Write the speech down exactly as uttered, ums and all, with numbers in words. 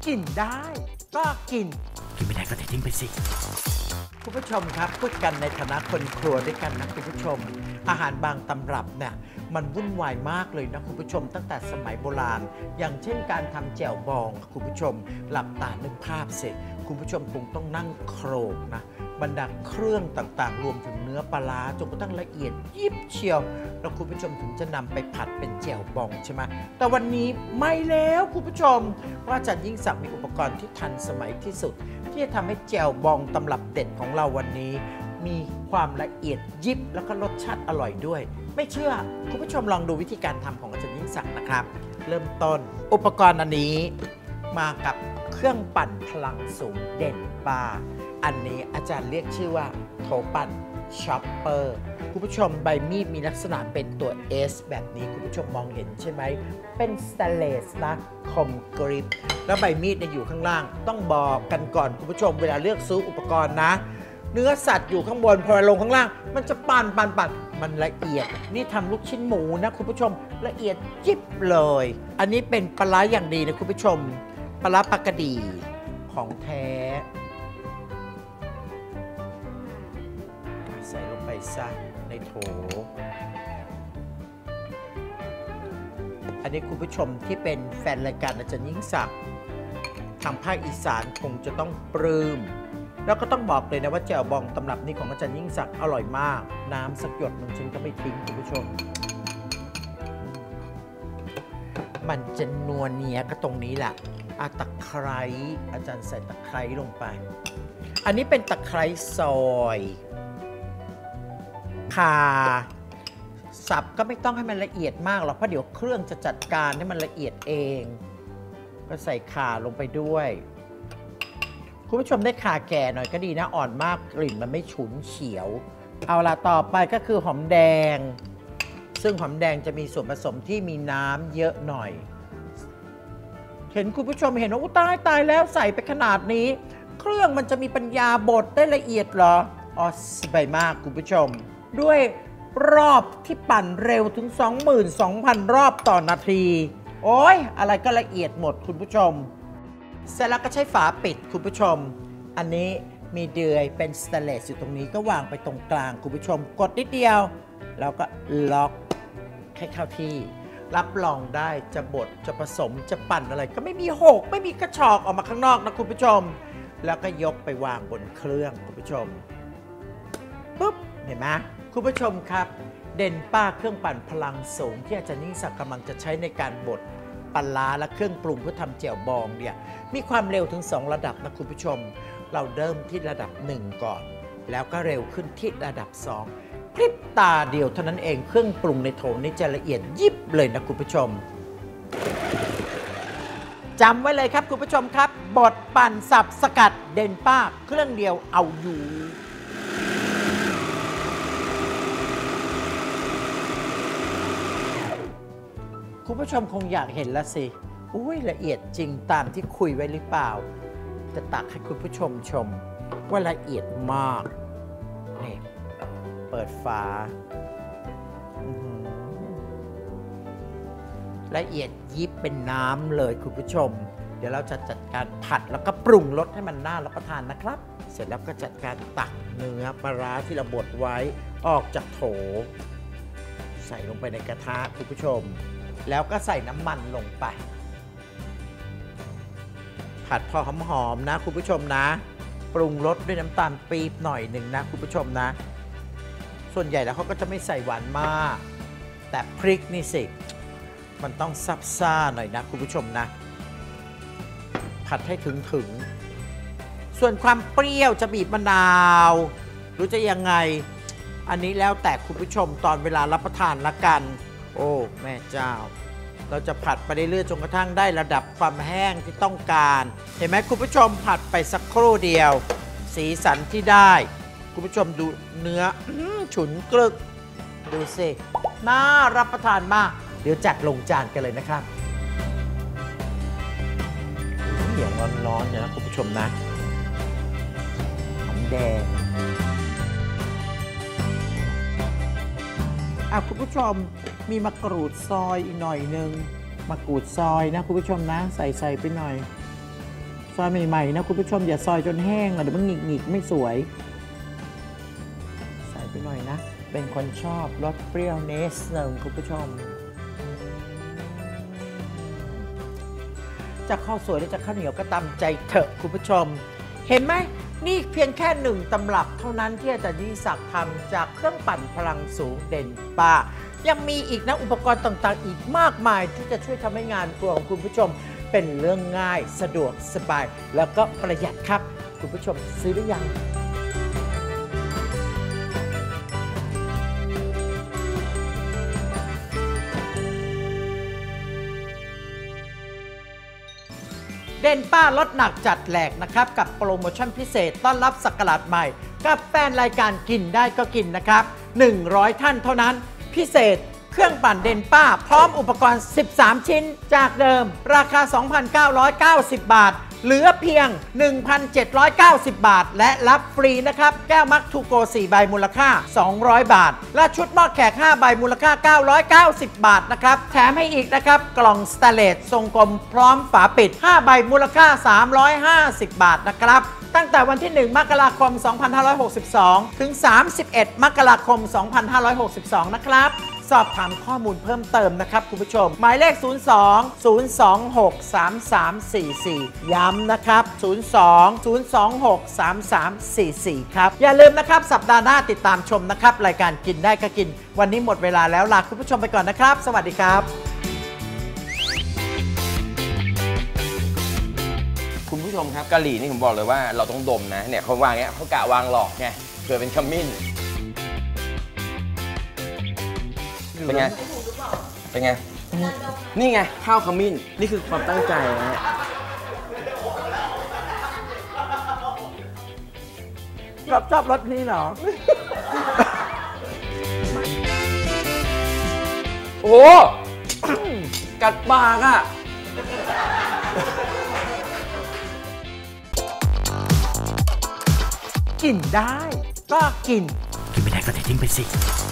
กินได้ก็กินกินไม่ได้ก็ทิ้งไปสิคุณผู้ชมครับพูดกันในฐานะคนครัวด้วยกันนะคุณผู้ชมอาหารบางตำรับเนี่ยมันวุ่นวายมากเลยนะคุณผู้ชมตั้งแต่สมัยโบราณอย่างเช่นการทำแจ่วบองคุณผู้ชมหลับตานึกภาพเสร็จคุณผู้ชมคงต้องนั่งโครกนะบรรดาเครื่องต่างๆรวมถึงเนื้อปลาร้าจนกระทั่งละเอียดยิบเชียวแล้วคุณผู้ชมถึงจะนำไปผัดเป็นแจ่วบองใช่ไหมแต่วันนี้ไม่แล้วคุณผู้ชมเพราะอาจารย์ยิ่งศักดิ์มีอุปกรณ์ที่ทันสมัยที่สุดที่จะทำให้แจ่วบองตำรับเด็ดของเราวันนี้มีความละเอียดยิบแล้วก็รสชาติอร่อยด้วยไม่เชื่อคุณผู้ชมลองดูวิธีการทำของอาจารย์ยิ่งศักดิ์นะครับเริ่มต้นอุปกรณ์อันนี้มากับเครื่องปั่นพลังสูงเด่นปลาอันนี้อาจารย์เรียกชื่อว่าโถปั่นช็อปเปอร์คุณผู้ชมใบมีดมีลักษณะเป็นตัว S แบบนี้คุณผู้ชมมองเห็นใช่ไหมเป็นสแตนเลสนะคมกริบแล้วใบมีดเนี่ยอยู่ข้างล่างต้องบอกกันก่อนคุณผู้ชมเวลาเลือกซื้ออุปกรณ์นะเนื้อสัตว์อยู่ข้างบนพอลงข้างล่างมันจะปั่นปั่นปั่นมันละเอียดนี่ทำลูกชิ้นหมูนะคุณผู้ชมละเอียดจิ๊บเลยอันนี้เป็นปลาร้าอย่างดีนะคุณผู้ชมปลาร้าปลากระดีของแท้ใส่ลงไปซะในโถอันนี้คุณผู้ชมที่เป็นแฟนรายการอาจารย์ยิ่งศักดิ์ทางภาคอีสานคงจะต้องปลื้มแล้วก็ต้องบอกเลยนะว่าแจ่วบองตำรับนี้ของอาจารย์ยิ่งศักดิ์อร่อยมากน้ำสักหยดหนึ่งฉันก็ไม่ทิ้งคุณผู้ชมมันจะนัวเนียก็ตรงนี้แหละอาตะไคร้อาจารย์ใส่ตะไคร้ลงไปอันนี้เป็นตะไคร้ซอยข่าสับก็ไม่ต้องให้มันละเอียดมากหรอกเพราะเดี๋ยวเครื่องจะจัดการให้มันละเอียดเองก็ใส่ข่าลงไปด้วยคุณผู้ชมได้ข่าแก่หน่อยก็ดีนะอ่อนมากกลิ่นมันไม่ฉุนเฉียวเอาละต่อไปก็คือหอมแดงซึ่งหอมแดงจะมีส่วนผสมที่มีน้ำเยอะหน่อยเห็นคุณผู้ชมเห็นว่าอุ้ยตายตายแล้วใส่ไปขนาดนี้เครื่องมันจะมีปัญญาบดได้ละเอียดเหรออ๋อสบายมากคุณผู้ชมด้วยรอบที่ปั่นเร็วถึง สองหมื่นสองพัน รอบต่อนาทีโอ้ยอะไรก็ละเอียดหมดคุณผู้ชมเสร็จแล้วก็ใช้ฝาปิดคุณผู้ชมอันนี้มีเดือยเป็นสแตนเลสอยู่ตรงนี้ก็วางไปตรงกลางคุณผู้ชมกดนิดเดียวแล้วก็ล็อกให้เข้าที่รับรองได้จะบดจะผสมจะปั่นอะไรก็ไม่มีหกไม่มีกระชอกออกมาข้างนอกนะคุณผู้ชมแล้วก็ยกไปวางบนเครื่องคุณผู้ชมปุ๊บเห็นไหมคุณผู้ชมครับเด่นป้าเครื่องปั่นพลังสูงที่อาจารย์ยิ่งศักดิ์กำลังจะใช้ในการบดปลาร้าและเครื่องปรุงเพื่อทำแจ่วบองเนี่ยมีความเร็วถึงสองระดับนะคุณผู้ชมเราเริ่มที่ระดับหนึ่งก่อนแล้วก็เร็วขึ้นที่ระดับสองพริบตาเดียวเท่านั้นเองเครื่องปรุงในโถนี้จะละเอียดยิบเลยนะคุณผู้ชมจำไว้เลยครับคุณผู้ชมครับบดปั่นสับสกัดเด่นป้าเครื่องเดียวเอาอยู่คุณผู้ชมคงอยากเห็นแล้วสิอุ้ยละเอียดจริงตามที่คุยไว้หรือเปล่าจะตักให้คุณผู้ชมชมว่าละเอียดมากนี่เปิดฝาละเอียดยิบเป็นน้ำเลยคุณผู้ชมเดี๋ยวเราจะจัดการผัดแล้วก็ปรุงรสให้มันน่ารับประทานนะครับเสร็จแล้วก็จัดการตักเนื้อปลาร้าที่เราบดไว้ออกจากโถใส่ลงไปในกระทะคุณผู้ชมแล้วก็ใส่น้ำมันลงไปผัดพอหอมๆนะคุณผู้ชมนะปรุงรสด้วยน้ำตาลปี๊บหน่อยหนึ่งนะคุณผู้ชมนะส่วนใหญ่แล้วเขาก็จะไม่ใส่หวานมากแต่พริกนี่สิมันต้องซับซ่าหน่อยนะคุณผู้ชมนะผัดให้ถึงถึงส่วนความเปรี้ยวจะบีบมะนาวหรือจะยังไงอันนี้แล้วแต่คุณผู้ชมตอนเวลารับประทานละกันโอ้แม่เจ้าเราจะผัดไปเรื่อยๆจนกระทั่งได้ระดับความแห้งที่ต้องการเห็นไหมคุณผู้ชมผัดไปสักครู่เดียวสีสันที่ได้คุณผู้ชมดูเนื้อฉุนกรึกดูสิน่ารับประทานมากเดี๋ยวจัดลงจานกันเลยนะครับเดี๋ยวร้อนๆเนี่ยนะคุณผู้ชมนะหอมแดงอ่ะคุณผู้ชมมีมะกรูดซอยอีกหน่อยนึงมะกรูดซอยนะคุณผู้ชมนะใส่ใส่ไปหน่อยซอยใหม่ๆนะคุณผู้ชมอย่าซอยจนแห้งนะเดี๋ยวมันหงิกๆไม่สวยใส่ไปหน่อยนะเป็นคนชอบรสเปรี้ยวเนสหนึ่งคุณผู้ชมจะข้าวสวยหรือจะข้าวเหนียวก็ตามใจเถอะคุณผู้ชมเห็นไหมนี่เพียงแค่หนึ่งตำรับเท่านั้นที่อาจารย์ยิ่งศักดิ์ทำจากเครื่องปั่นพลังสูงเด่นป้ายังมีอีกนะอุปกรณ์ต่างๆอีกมากมายที่จะช่วยทำให้งานครัวของคุณผู้ชมเป็นเรื่องง่ายสะดวกสบายแล้วก็ประหยัดครับคุณผู้ชมซื้อหรือยังเด่นป้าลดหนักจัดแหลกนะครับกับโปรโมชั่นพิเศษต้อนรับศักราชใหม่กับแฟนรายการกินได้ก็กินนะครับหนึ่งร้อยท่านเท่านั้นพิเศษเครื่องปั่นเด่นป้าพร้อมอุปกรณ์สิบสามชิ้นจากเดิมราคา สองพันเก้าร้อยเก้าสิบ บาทเหลือเพียง หนึ่งพันเจ็ดร้อยเก้าสิบ บาทและรับฟรีนะครับแก้วมักทูโกสี่ใบมูลค่าสองร้อยบาทและชุดหม้อแขกห้าใบมูลค่าเก้าร้อยเก้าสิบ บาทนะครับแถมให้อีกนะครับกล่องสแตนเลสทรงกลมพร้อมฝาปิดห้าใบมูลค่าสามร้อยห้าสิบ บาทนะครับตั้งแต่วันที่หนึ่งมกราคมสองพันห้าร้อยหกสิบสองถึงสามสิบเอ็ดมกราคมสองพันห้าร้อยหกสิบสองนะครับสอบถามข้อมูลเพิ่มเติมนะครับคุณผู้ชมหมายเลขศูนย์ สอง ศูนย์ สอง หก สาม สาม สี่ สี่ย้ำนะครับศูนย์ สอง ศูนย์ สอง หก สาม สาม สี่ สี่ครับอย่าลืมนะครับสัปดาห์หน้าติดตามชมนะครับรายการกินได้ก็กินวันนี้หมดเวลาแล้วลาคุณผู้ชมไปก่อนนะครับสวัสดีครับคุณผู้ชมครับกะหรี่นี่ผมบอกเลยว่าเราต้องดมนะเนี่ยเขาวางเงี้ยเขากะวางหลอกไงเผื่อเป็นขมิ้นเป็นไงเป็นไงนี่ไงข้าวขมิ้นนี่คือความตั้งใจนะฮะชอบชอบรสนี้เหรอโอ้กัดปากอ่ะกินได้ก็กินกินไม่ได้ก็ทิ้งไปสิ